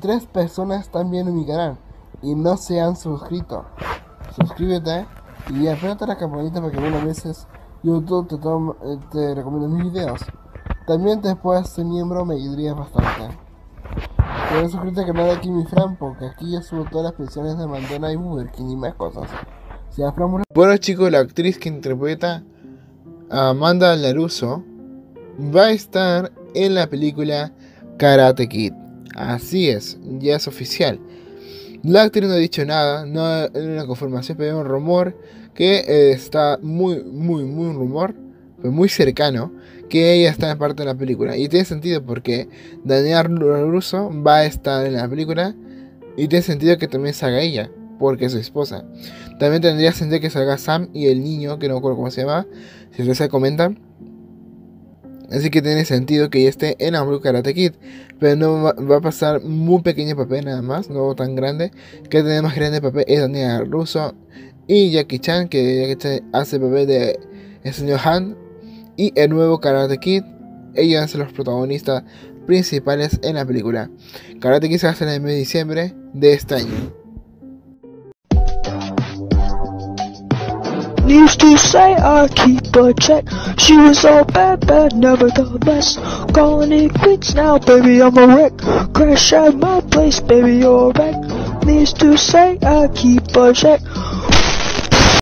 3 personas también en mi canal y no se han suscrito. Suscríbete y apérate la campanita para que algunas veces YouTube te recomiende mis videos. También te puedes ser miembro, me ayudaría bastante. Puedes suscribirte al canal de Kimi Fran, porque aquí yo subo todas las pensiones de Mandela y Burger King y más cosas. Bueno chicos, la actriz que interpreta a Amanda LaRusso va a estar en la película Karate Kid. Así es, ya es oficial. La actriz no ha dicho nada, no hay una confirmación, pero hay un rumor que está muy un rumor, pero muy cercano, que ella está en parte de la película. Y tiene sentido porque Daniela LaRusso va a estar en la película y tiene sentido que también salga ella, porque es su esposa. También tendría sentido que salga Sam y el niño, que no recuerdo cómo se llama, si ustedes se comentan. Así que tiene sentido que ella esté en la película Karate Kid. Pero no va a pasar muy pequeño papel nada más, no tan grande. Que tiene más grande papel es Daniela LaRusso y Jackie Chan, que Jackie Chan hace el papel de el señor Han. Y el nuevo Karate Kid, ellos van a ser los protagonistas principales en la película. Karate Kid se va a hacer en el mes de diciembre de este año. Used to say I keep a check. She was all bad, never the best. Calling it quits now, baby, I'm a wreck. Crash at my place, baby, you're a wreck. Used to say I keep a check.